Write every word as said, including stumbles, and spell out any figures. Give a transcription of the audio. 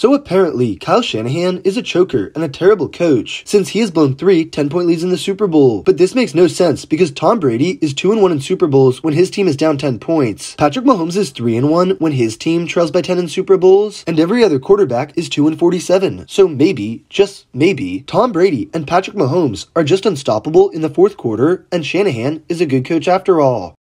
So apparently, Kyle Shanahan is a choker and a terrible coach, since he has blown three ten-point leads in the Super Bowl. But this makes no sense, because Tom Brady is two and one in Super Bowls when his team is down ten points. Patrick Mahomes is three and one when his team trails by ten in Super Bowls, and every other quarterback is two and forty-seven. So maybe, just maybe, Tom Brady and Patrick Mahomes are just unstoppable in the fourth quarter, and Shanahan is a good coach after all.